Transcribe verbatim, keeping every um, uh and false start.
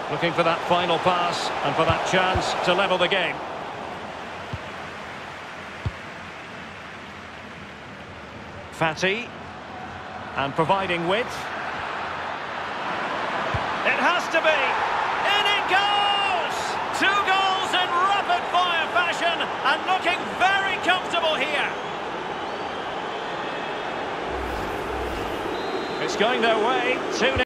Looking for that final pass and for that chance to level the game. Fatty. And providing width. It has to be. In it goes! Two goals in rapid-fire fashion and looking very comfortable here. It's going their way. two nil.